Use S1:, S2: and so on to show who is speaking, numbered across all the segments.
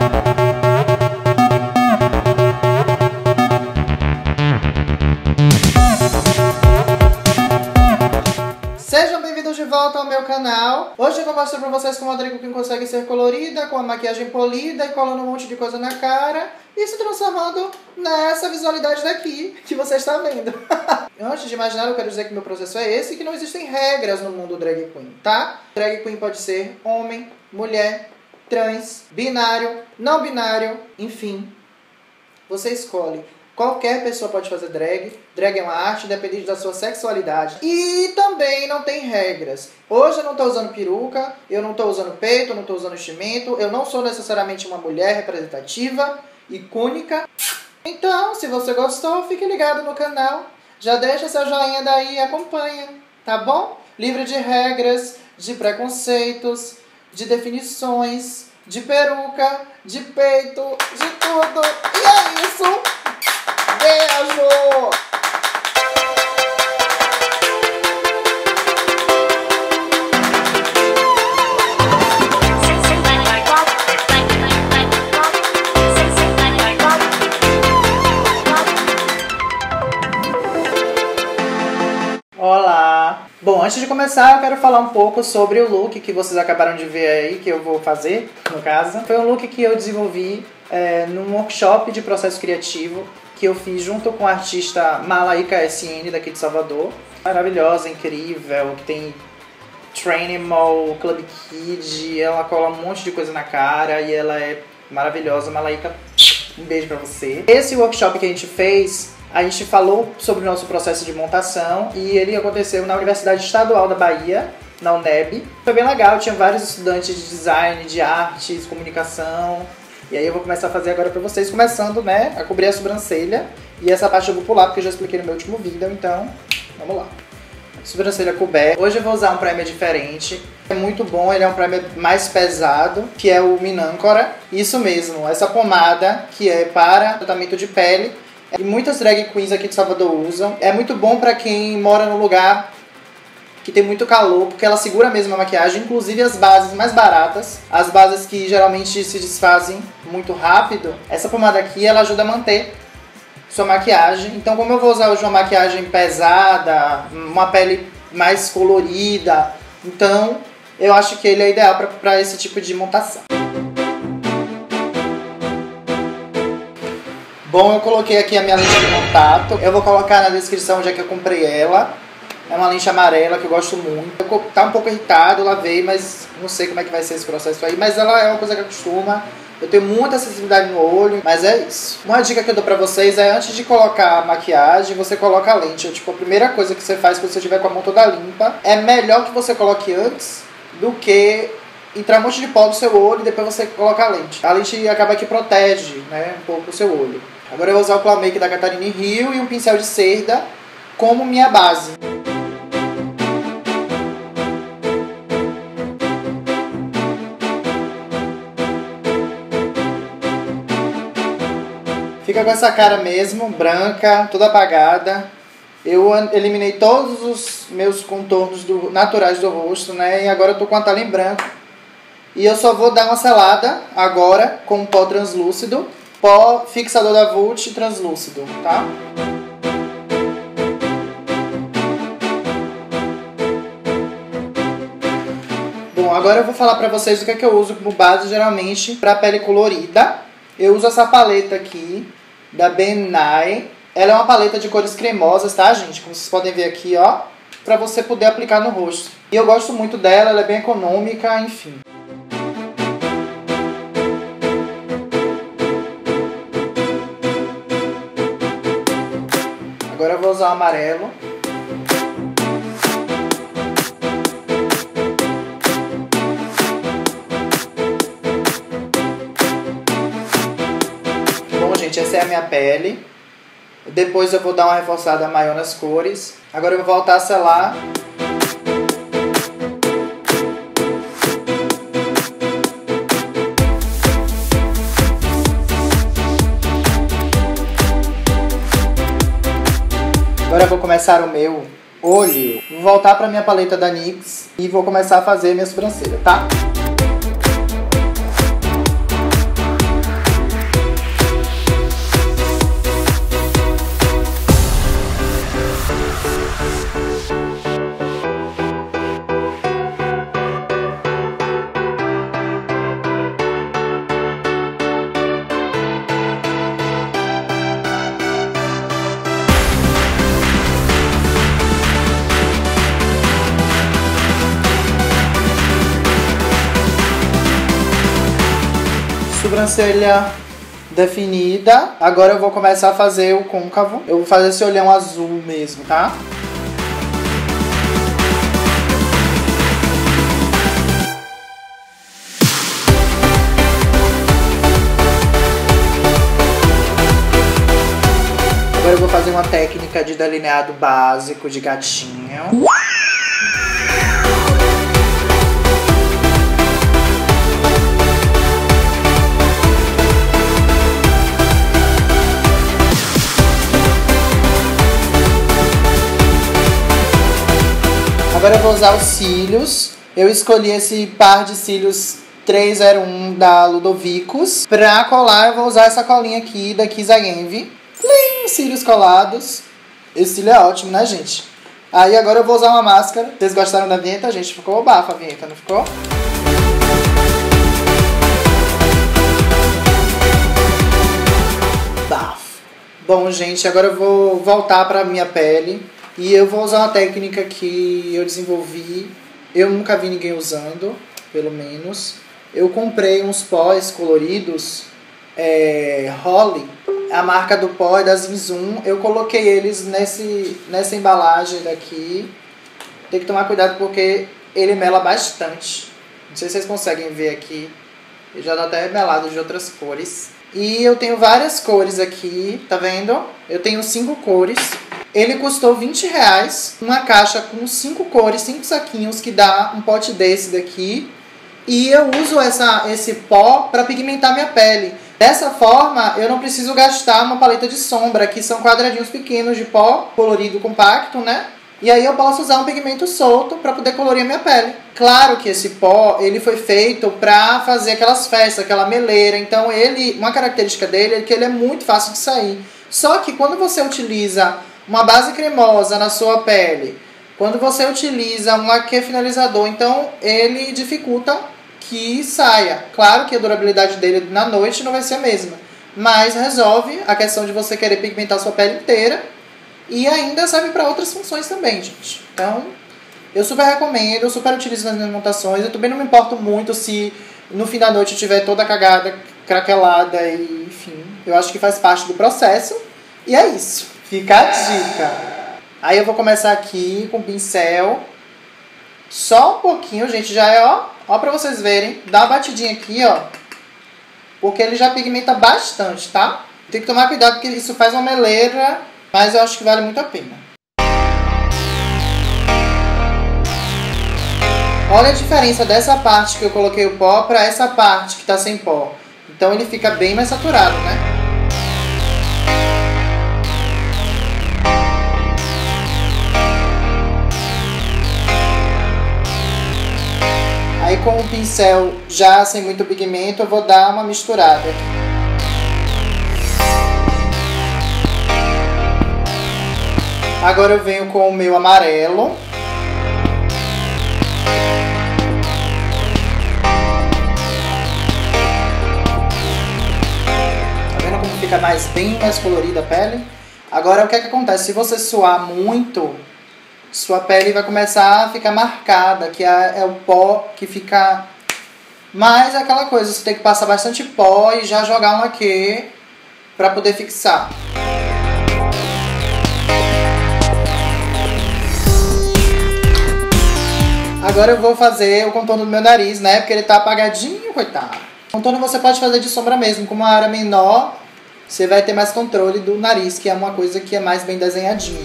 S1: Sejam bem-vindos de volta ao meu canal. Hoje eu vou mostrar pra vocês como a drag queen consegue ser colorida, com a maquiagem polida e colando um monte de coisa na cara e se transformando nessa visualidade daqui que você está vendo. Antes de imaginar, eu quero dizer que meu processo é esse, que não existem regras no mundo drag queen, tá? Drag queen pode ser homem, mulher, trans, binário, não binário, enfim. Você escolhe. Qualquer pessoa pode fazer drag. Drag é uma arte independente da sua sexualidade. E também não tem regras. Hoje eu não estou usando peruca, eu não estou usando peito, eu não estou usando enchimento. Eu não sou necessariamente uma mulher representativa, icônica. Então, se você gostou, fique ligado no canal. Já deixa seu joinha daí e acompanha, tá bom? Livre de regras, de preconceitos, de definições, de peruca, de peito, de tudo. E é isso! Beijo! Olá! Bom, antes de começar eu quero falar um pouco sobre o look que vocês acabaram de ver aí, que eu vou fazer, no caso. Foi um look que eu desenvolvi num workshop de processo criativo que eu fiz junto com a artista Malaika SN daqui de Salvador. Maravilhosa, incrível, que tem Trainimal, Club Kid, ela cola um monte de coisa na cara e ela é maravilhosa. Malaika, um beijo pra você. Esse workshop que a gente fez, a gente falou sobre o nosso processo de montação e ele aconteceu na Universidade Estadual da Bahia, na UNEB. Foi bem legal, tinha vários estudantes de design, de artes, comunicação. E aí eu vou começar a fazer agora pra vocês, começando, né, a cobrir a sobrancelha. E essa parte eu vou pular, porque eu já expliquei no meu último vídeo, então vamos lá. Sobrancelha coberta. Hoje eu vou usar um primer diferente. É muito bom, ele é um primer mais pesado, que é o Minâncora. Isso mesmo, essa pomada que é para tratamento de pele. E muitas drag queens aqui de Salvador usam. É muito bom pra quem mora num lugar que tem muito calor, porque ela segura mesmo a maquiagem, inclusive as bases mais baratas, as bases que geralmente se desfazem muito rápido. Essa pomada aqui, ela ajuda a manter sua maquiagem. Então, como eu vou usar hoje uma maquiagem pesada, uma pele mais colorida, então eu acho que ele é ideal para esse tipo de montação. Bom, eu coloquei aqui a minha lente de contato. Eu vou colocar na descrição onde é que eu comprei ela. É uma lente amarela que eu gosto muito. Tá um pouco irritado, lavei, mas não sei como é que vai ser esse processo aí. Mas ela é uma coisa que acostuma. Eu tenho muita sensibilidade no olho, mas é isso. Uma dica que eu dou pra vocês é, antes de colocar a maquiagem, você coloca a lente. Tipo, a primeira coisa que você faz quando você estiver com a mão toda limpa, é melhor que você coloque antes do que entrar um monte de pó no seu olho e depois você coloca a lente. A lente acaba que protege, né, um pouco o seu olho. Agora eu vou usar o Claw Make da Catarina Rio e um pincel de cerda como minha base. Fica com essa cara mesmo, branca, toda apagada. Eu eliminei todos os meus contornos naturais do rosto, né? E agora eu tô com a tela em branco. E eu só vou dar uma selada agora com pó translúcido. Pó fixador da Vult translúcido, tá? Bom, agora eu vou falar pra vocês o que é que eu uso como base geralmente pra pele colorida. Eu uso essa paleta aqui, da Ben Nye. Ela é uma paleta de cores cremosas, tá, gente? Como vocês podem ver aqui, ó. Pra você poder aplicar no rosto. E eu gosto muito dela, ela é bem econômica, enfim. Agora eu vou usar o amarelo. Bom, gente, essa é a minha pele. Depois eu vou dar uma reforçada maior nas cores. Agora eu vou voltar a selar. Agora eu vou começar o meu olho. Vou voltar para minha paleta da NYX e vou começar a fazer minha sobrancelha, tá? sobrancelha definida. Agora eu vou começar a fazer o côncavo. Eu vou fazer esse olhão azul mesmo, tá? Agora eu vou fazer uma técnica de delineado básico de gatinho. Agora eu vou usar os cílios. Eu escolhi esse par de cílios 301 da Ludovicos. Pra colar eu vou usar essa colinha aqui da Kiss Envy. Cílios colados. Esse cílio é ótimo, né, gente? Aí agora eu vou usar uma máscara. Vocês gostaram da vinheta, gente? Ficou bafa a vinheta, não ficou? Bafo. Bom, gente, agora eu vou voltar pra minha pele. E eu vou usar uma técnica que eu desenvolvi. Eu nunca vi ninguém usando, pelo menos. Eu comprei uns pós coloridos, Holly. A marca do pó é da Zinzum. Eu coloquei eles nessa embalagem daqui. Tem que tomar cuidado porque ele mela bastante. Não sei se vocês conseguem ver aqui. Ele já tá até melado de outras cores. E eu tenho várias cores aqui, tá vendo? Eu tenho 5 cores. Ele custou R$20. Uma caixa com 5 cores, 5 saquinhos, que dá um pote desse daqui. E eu uso esse pó para pigmentar minha pele. Dessa forma, eu não preciso gastar uma paleta de sombra, que são quadradinhos pequenos de pó colorido compacto, né? E aí eu posso usar um pigmento solto para poder colorir a minha pele. Claro que esse pó, ele foi feito para fazer aquelas festas, aquela meleira. Então, uma característica dele é que ele é muito fácil de sair. Só que quando você utiliza uma base cremosa na sua pele, quando você utiliza um laque finalizador, então ele dificulta que saia. Claro que a durabilidade dele na noite não vai ser a mesma, mas resolve a questão de você querer pigmentar sua pele inteira e ainda serve para outras funções também, gente. Então, eu super recomendo, eu super utilizo nas minhas montações. Eu também não me importo muito se no fim da noite eu tiver toda cagada, craquelada e enfim. Eu acho que faz parte do processo. E é isso. Fica a dica. Aí eu vou começar aqui com o pincel. Só um pouquinho, gente. Já é, ó pra vocês verem. Dá uma batidinha aqui, ó. Porque ele já pigmenta bastante, tá? Tem que tomar cuidado porque isso faz uma meleira. Mas eu acho que vale muito a pena. Olha a diferença dessa parte que eu coloquei o pó pra essa parte que tá sem pó. Então ele fica bem mais saturado, né? Aí com o pincel já sem muito pigmento eu vou dar uma misturada. Agora eu venho com o meu amarelo. Tá vendo como fica bem mais colorida a pele? Agora o que é que acontece? Se você suar muito, sua pele vai começar a ficar marcada, que é o pó que fica... Mas é aquela coisa, você tem que passar bastante pó e já jogar um laque pra poder fixar. Agora eu vou fazer o contorno do meu nariz, né? Porque ele tá apagadinho, coitado. O contorno você pode fazer de sombra mesmo. Com uma área menor, você vai ter mais controle do nariz, que é uma coisa que é mais bem desenhadinha.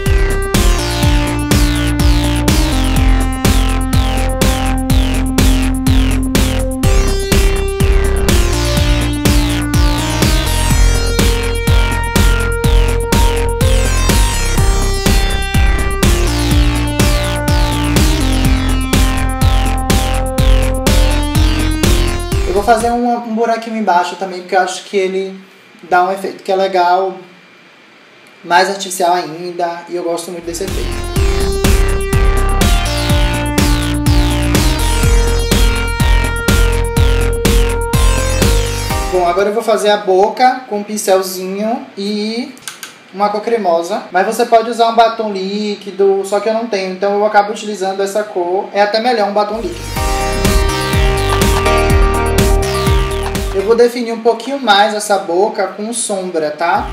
S1: Vou fazer um buraquinho embaixo também, porque eu acho que ele dá um efeito que é legal, mais artificial ainda, e eu gosto muito desse efeito. Bom, agora eu vou fazer a boca com um pincelzinho e uma cor cremosa, mas você pode usar um batom líquido, só que eu não tenho, então eu acabo utilizando essa cor, é até melhor um batom líquido. Eu vou definir um pouquinho mais essa boca com sombra, tá?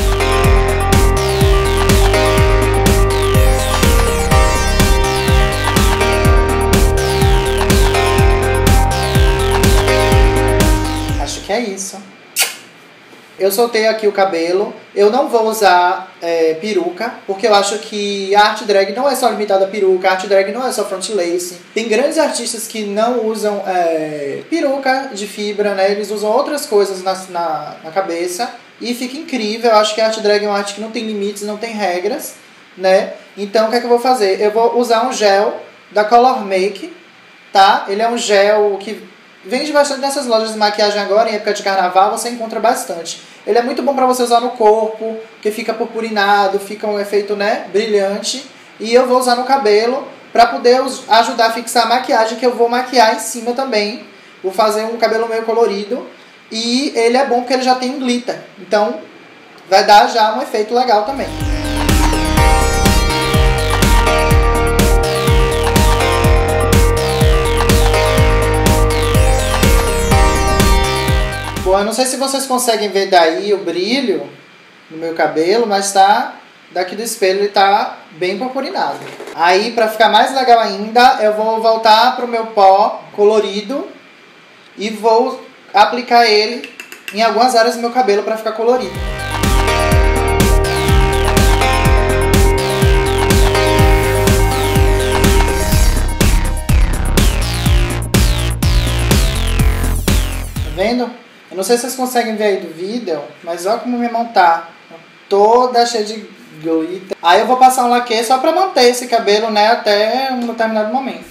S1: Acho que é isso. Eu soltei aqui o cabelo. Eu não vou usar peruca, porque eu acho que a arte drag não é só limitada a peruca, a arte drag não é só front lace. Tem grandes artistas que não usam peruca de fibra, né? Eles usam outras coisas na cabeça e fica incrível. Eu acho que a arte drag é uma arte que não tem limites, não tem regras, né? Então o que é que eu vou fazer? Eu vou usar um gel da Color Make, tá? Ele é um gel que vende bastante nessas lojas de maquiagem agora, em época de carnaval, você encontra bastante. Ele é muito bom pra você usar no corpo, porque fica purpurinado, fica um efeito, né, brilhante. E eu vou usar no cabelo pra poder ajudar a fixar a maquiagem, que eu vou maquiar em cima também. Vou fazer um cabelo meio colorido. E ele é bom porque ele já tem um glitter. Então, vai dar já um efeito legal também. Bom, eu não sei se vocês conseguem ver daí o brilho no meu cabelo, mas tá, daqui do espelho ele tá bem purpurinado. Aí, pra ficar mais legal ainda, eu vou voltar pro meu pó colorido e vou aplicar ele em algumas áreas do meu cabelo pra ficar colorido. Tá vendo? Eu não sei se vocês conseguem ver aí do vídeo, mas olha como minha mão tá toda cheia de glitter. Aí eu vou passar um laque só pra manter esse cabelo, né, até um determinado momento.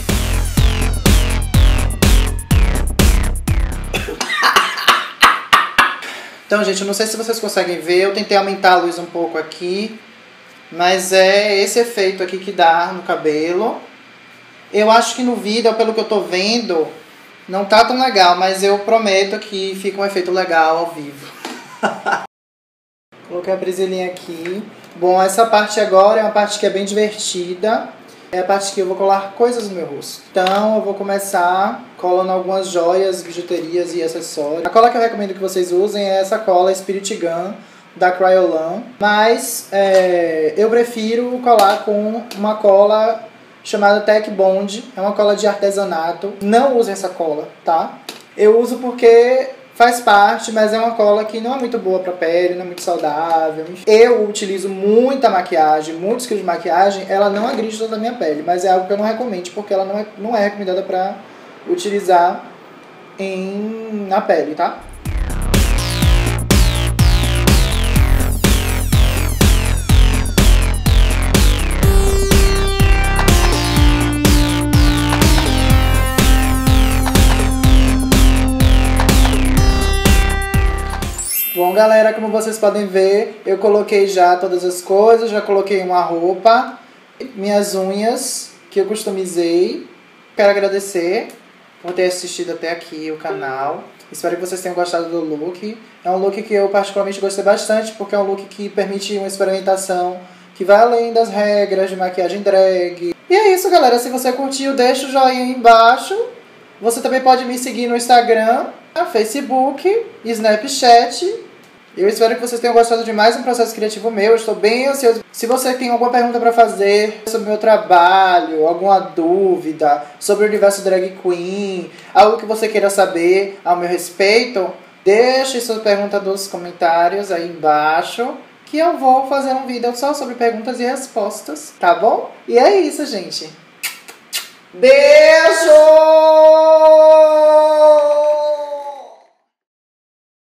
S1: Então, gente, eu não sei se vocês conseguem ver, eu tentei aumentar a luz um pouco aqui, mas é esse efeito aqui que dá no cabelo. Eu acho que no vídeo, pelo que eu tô vendo, não tá tão legal, mas eu prometo que fica um efeito legal ao vivo. Coloquei a presilhinha aqui. Bom, essa parte agora é uma parte que é bem divertida. É a parte que eu vou colar coisas no meu rosto. Então eu vou começar colando algumas joias, bijuterias e acessórios. A cola que eu recomendo que vocês usem é essa cola Spirit Gun da Kryolan. Mas eu prefiro colar com uma cola chamada Tech Bond, é uma cola de artesanato. Não usem essa cola, tá? Eu uso porque faz parte, mas é uma cola que não é muito boa pra pele, não é muito saudável. Eu utilizo muita maquiagem, muitos quilos de maquiagem, ela não agride toda a minha pele, mas é algo que eu não recomendo, porque ela não é recomendada pra utilizar na pele, tá? Bom, galera, como vocês podem ver, eu coloquei já todas as coisas, já coloquei uma roupa, minhas unhas, que eu customizei. Quero agradecer por ter assistido até aqui o canal. Espero que vocês tenham gostado do look. É um look que eu particularmente gostei bastante, porque é um look que permite uma experimentação que vai além das regras de maquiagem drag. E é isso, galera. Se você curtiu, deixa o joinha aí embaixo. Você também pode me seguir no Instagram, Facebook e Snapchat. Eu espero que vocês tenham gostado de mais um processo criativo meu. Eu estou bem ansioso. Se você tem alguma pergunta para fazer sobre o meu trabalho, alguma dúvida sobre o universo drag queen, algo que você queira saber ao meu respeito, deixe sua pergunta nos comentários aí embaixo, que eu vou fazer um vídeo só sobre perguntas e respostas, tá bom? E é isso, gente. Beijo!